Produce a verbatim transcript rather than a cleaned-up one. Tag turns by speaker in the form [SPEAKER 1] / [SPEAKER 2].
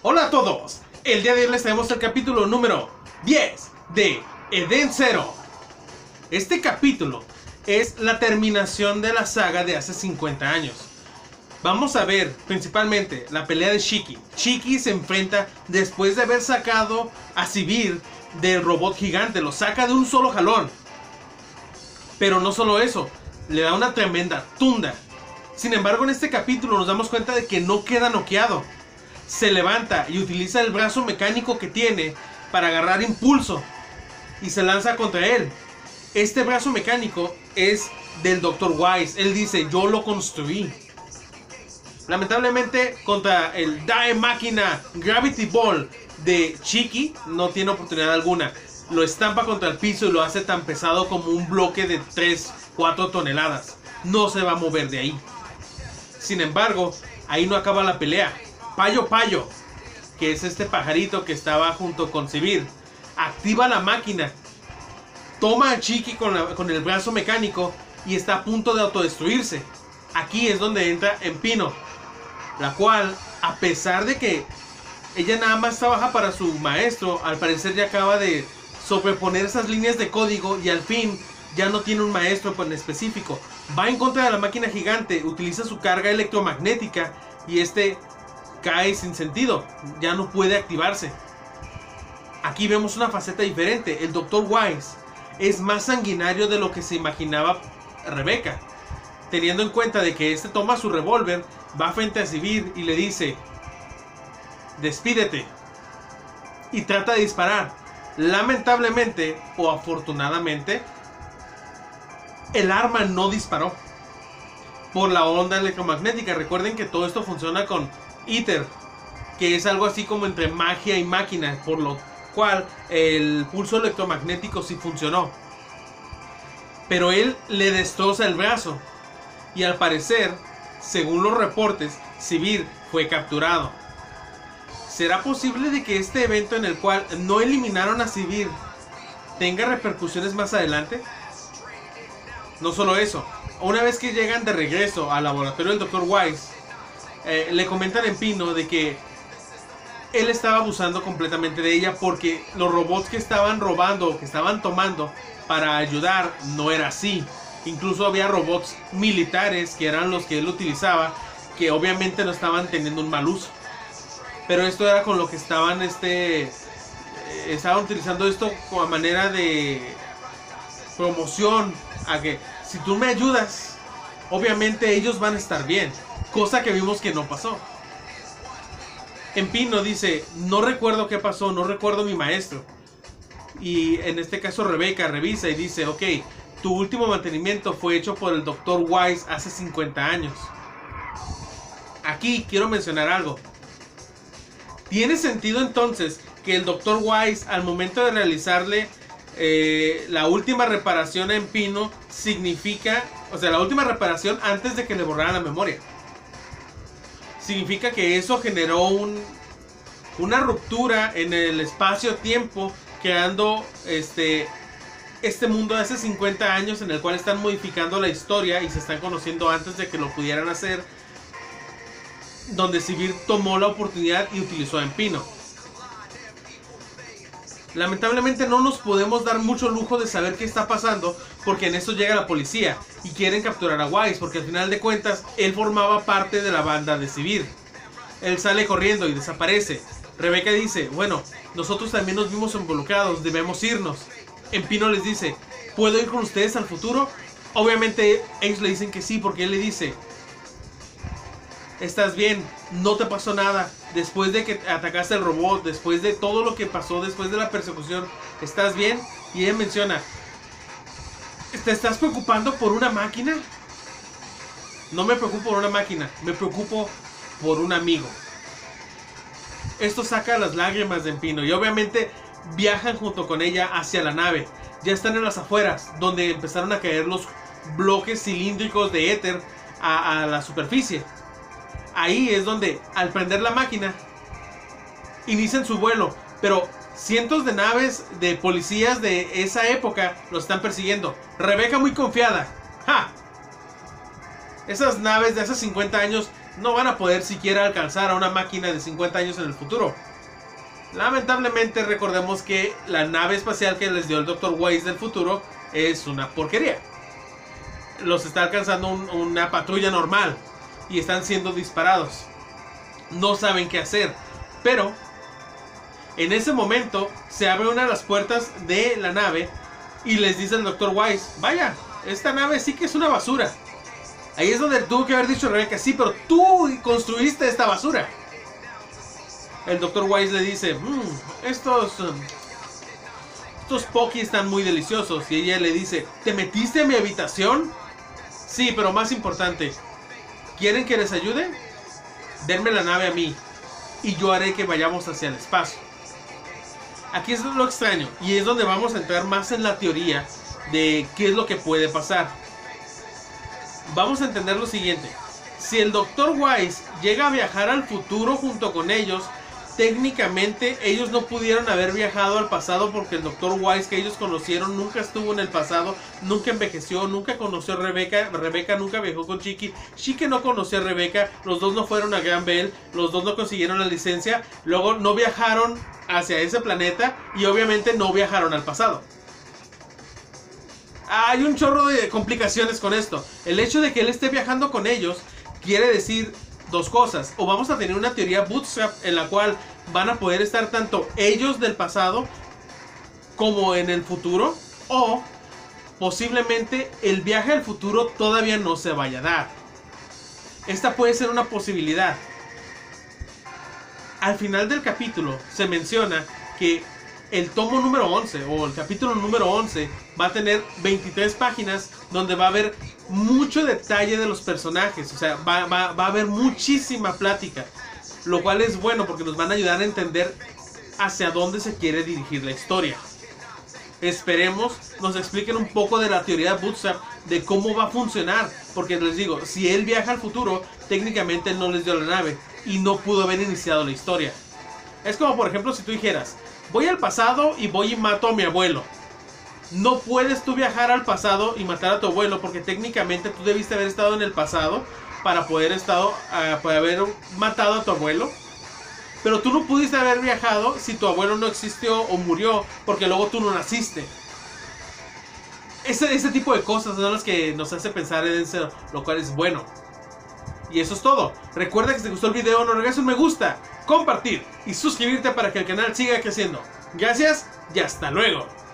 [SPEAKER 1] Hola a todos, el día de hoy les traemos el capítulo número diez de Eden Zero. Este capítulo es la terminación de la saga de hace cincuenta años. Vamos a ver principalmente la pelea de Shiki. Shiki se enfrenta después de haber sacado a Sivir del robot gigante, lo saca de un solo jalón. Pero no solo eso, le da una tremenda tunda. Sin embargo, en este capítulo nos damos cuenta de que no queda noqueado. Se levanta y utiliza el brazo mecánico que tiene para agarrar impulso y se lanza contra él. Este brazo mecánico es del doctor Wise. Él dice, yo lo construí. Lamentablemente contra el Die Máquina Gravity Ball de Shiki no tiene oportunidad alguna. Lo estampa contra el piso y lo hace tan pesado como un bloque de tres cuatro toneladas. No se va a mover de ahí. Sin embargo, ahí no acaba la pelea. Payo Payo, que es este pajarito que estaba junto con Sivir, activa la máquina, toma a Shiki con, la, con el brazo mecánico y está a punto de autodestruirse. Aquí es donde entra Empino, la cual, a pesar de que ella nada más trabaja para su maestro, al parecer ya acaba de sobreponer esas líneas de código y al fin ya no tiene un maestro en específico. Va en contra de la máquina gigante, utiliza su carga electromagnética y este cae sin sentido, ya no puede activarse. Aquí vemos una faceta diferente. El doctor Wise es más sanguinario de lo que se imaginaba Rebecca, teniendo en cuenta de que este toma su revólver, va frente a Sivir y le dice, despídete, y trata de disparar. Lamentablemente o afortunadamente, el arma no disparó por la onda electromagnética. Recuerden que todo esto funciona con Ether, que es algo así como entre magia y máquina, por lo cual el pulso electromagnético sí funcionó. Pero él le destroza el brazo y al parecer, según los reportes, Sivir fue capturado. ¿Será posible de que este evento en el cual no eliminaron a Sivir tenga repercusiones más adelante? No solo eso, una vez que llegan de regreso al laboratorio del doctor Wise, Eh, le comentan en Pino de que él estaba abusando completamente de ella porque los robots que estaban robando o que estaban tomando para ayudar no era así. Incluso había robots militares que eran los que él utilizaba, que obviamente no estaban teniendo un mal uso. Pero esto era con lo que estaban este eh, estaban utilizando esto como manera de promoción, a que si tú me ayudas, obviamente ellos van a estar bien. Cosa que vimos que no pasó. Empino dice, no recuerdo qué pasó, no recuerdo mi maestro. Y en este caso Rebecca revisa y dice, ok, tu último mantenimiento fue hecho por el doctor Wise hace cincuenta años. Aquí quiero mencionar algo. ¿Tiene sentido entonces que el doctor Wise, al momento de realizarle eh, la última reparación a Empino, significa, o sea, la última reparación antes de que le borraran la memoria? Significa que eso generó un, una ruptura en el espacio-tiempo, creando este, este mundo de hace cincuenta años en el cual están modificando la historia y se están conociendo antes de que lo pudieran hacer, donde Sivir tomó la oportunidad y utilizó a Empino. Lamentablemente no nos podemos dar mucho lujo de saber qué está pasando, porque en eso llega la policía y quieren capturar a Wise, porque al final de cuentas él formaba parte de la banda de Sivir. Él sale corriendo y desaparece. Rebecca dice, bueno, nosotros también nos vimos involucrados, debemos irnos. Empino les dice, ¿puedo ir con ustedes al futuro? Obviamente ellos le dicen que sí, porque él le dice, estás bien, no te pasó nada. Después de que atacaste al robot, después de todo lo que pasó, después de la persecución, ¿estás bien? Y ella menciona, ¿te estás preocupando por una máquina? No me preocupo por una máquina, me preocupo por un amigo. Esto saca las lágrimas de Empino y obviamente viajan junto con ella hacia la nave. Ya están en las afueras, donde empezaron a caer los bloques cilíndricos de éter a, a la superficie. Ahí es donde, al prender la máquina, inician su vuelo. Pero cientos de naves de policías de esa época lo están persiguiendo. Rebecca muy confiada. ¡Ja! Esas naves de hace cincuenta años no van a poder siquiera alcanzar a una máquina de cincuenta años en el futuro. Lamentablemente recordemos que la nave espacial que les dio el doctor Weiss del futuro es una porquería. Los está alcanzando un, una patrulla normal y están siendo disparados. No saben qué hacer, pero en ese momento se abre una de las puertas de la nave y les dice el doctor Weiss: vaya, esta nave sí que es una basura. Ahí es donde tuvo que haber dicho Rebeca: sí, pero tú construiste esta basura. El doctor Weiss le dice: mmm, estos um, estos Pocky están muy deliciosos. Y ella le dice: ¿te metiste a mi habitación? Sí, pero más importante, ¿quieren que les ayude? Denme la nave a mí y yo haré que vayamos hacia el espacio. Aquí es lo extraño y es donde vamos a entrar más en la teoría de qué es lo que puede pasar. Vamos a entender lo siguiente: si el doctor Weiss llega a viajar al futuro junto con ellos, técnicamente ellos no pudieron haber viajado al pasado, porque el doctor Weiss que ellos conocieron nunca estuvo en el pasado, nunca envejeció, nunca conoció a Rebeca, Rebeca nunca viajó con Chiqui, Chiqui no conoció a Rebeca, los dos no fueron a Gran Bell, los dos no consiguieron la licencia, luego no viajaron hacia ese planeta y obviamente no viajaron al pasado. Hay un chorro de complicaciones con esto. El hecho de que él esté viajando con ellos quiere decir dos cosas: o vamos a tener una teoría bootstrap en la cual van a poder estar tanto ellos del pasado como en el futuro, o posiblemente el viaje al futuro todavía no se vaya a dar. Esta puede ser una posibilidad. Al final del capítulo se menciona que el tomo número once o el capítulo número once va a tener veintitrés páginas donde va a haber mucho detalle de los personajes. O sea, va, va, va a haber muchísima plática, lo cual es bueno porque nos van a ayudar a entender hacia dónde se quiere dirigir la historia. Esperemos nos expliquen un poco de la teoría de Bootstrap, de cómo va a funcionar, porque les digo, si él viaja al futuro, técnicamente él no les dio la nave y no pudo haber iniciado la historia. Es como, por ejemplo, si tú dijeras: voy al pasado y voy y mato a mi abuelo. No puedes tú viajar al pasado y matar a tu abuelo, porque técnicamente tú debiste haber estado en el pasado para poder, estado, uh, para haber matado a tu abuelo. Pero tú no pudiste haber viajado si tu abuelo no existió o murió, porque luego tú no naciste. Ese, ese tipo de cosas son las que nos hace pensar en eso, lo cual es bueno. Y eso es todo. Recuerda que si te gustó el video, no regales un me gusta, compartir y suscribirte para que el canal siga creciendo. Gracias y hasta luego.